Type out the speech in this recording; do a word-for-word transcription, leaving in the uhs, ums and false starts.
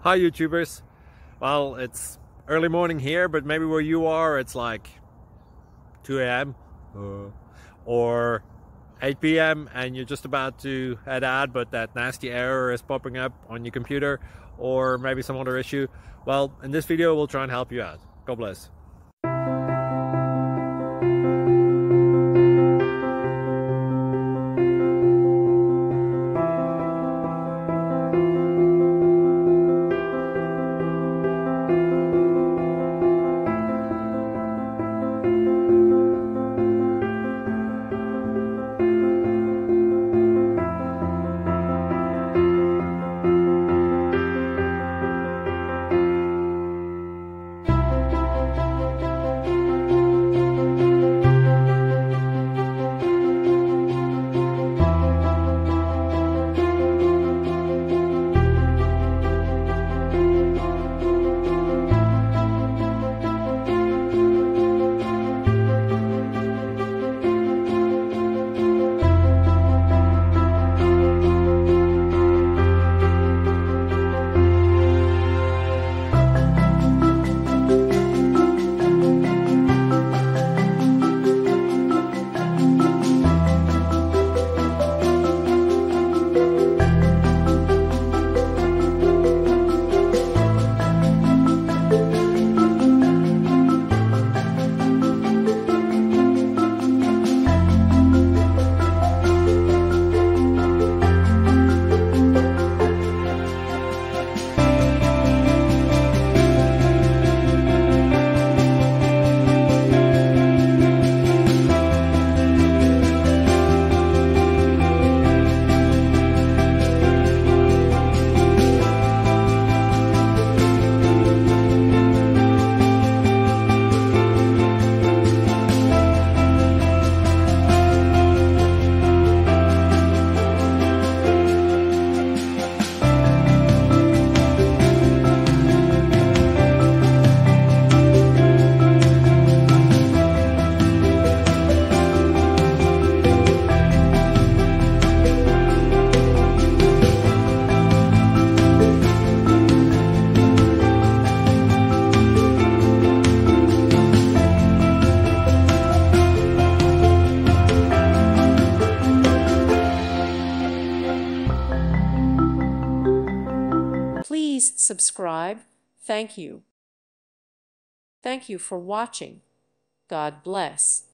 Hi YouTubers. Well, it's early morning here, but maybe where you are it's like two A M uh, or eight P M and you're just about to head out, but that nasty error is popping up on your computer, or maybe some other issue. Well, in this video we'll try and help you out. God bless. Please subscribe. Thank you. Thank you for watching. God bless.